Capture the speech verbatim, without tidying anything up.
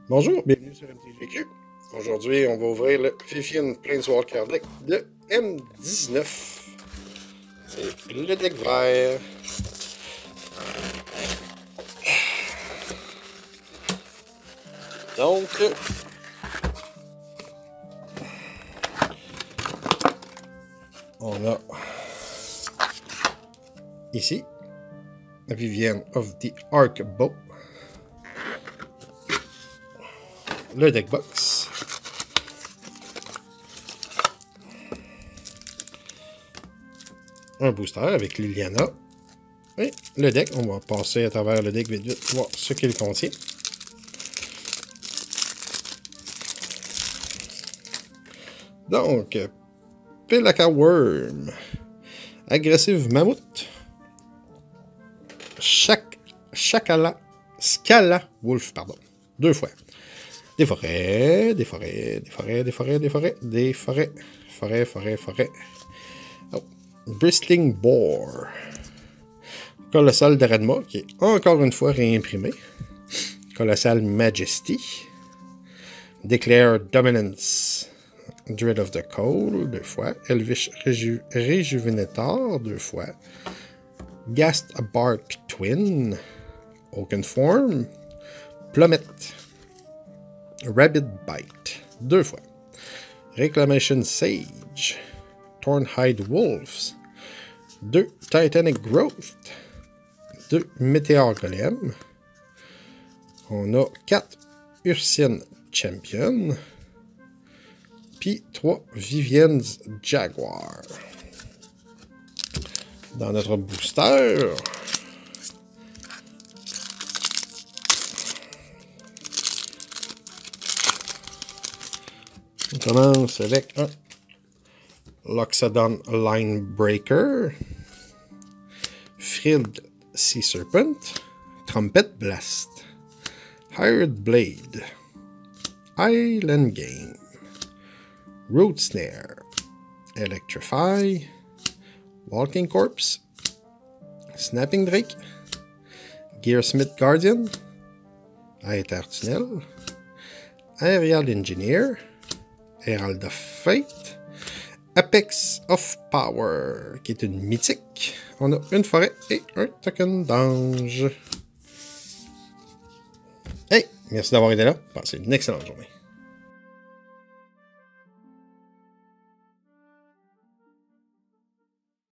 Bonjour, bienvenue sur M T G Q. Aujourd'hui, on va ouvrir le Vivian Planeswalker deck de M dix-neuf. C'est le deck vert. Donc, on a ici Vivian of the Arcbow. Le deck box. Un booster avec Liliana. Et le deck, on va passer à travers le deck vite vite, voir ce qu'il contient. Donc, Pelaka Worm. Agressive Mammouth. Chac Chacala. Scala Wolf, pardon. Deux fois. Des forêts, des forêts, des forêts, des forêts, des forêts, des forêts, forêts, forêts, forêts. Oh. Bristling Boar. Colossal Daradma, qui est encore une fois réimprimé. Colossal Majesty. Declare Dominance. Dread of the Cold, deux fois. Elvish Reju Rejuvenator, deux fois. Ghast Bark Twin. Oakenform. Plummet. Rabbit Bite, deux fois. Reclamation Sage. Thornhide Wolves. Deux Titanic Growth. Deux Meteor Golem. On a quatre Ursine Champion. Puis trois Vivian's Jaguar. Dans notre booster, on commence avec un Loxodon Linebreaker, Frilled Sea Serpent, Trumpet Blast, Hired Blade, Island Game, Root Snare, Electrify, Walking Corpse, Snapping Drake, Gearsmith Guardian, Aether Tunnel, Aerial Engineer, Herald of Fate, Apex of Power, qui est une mythique. On a une forêt et un token d'ange. Hey, merci d'avoir été là. Passez une excellente journée.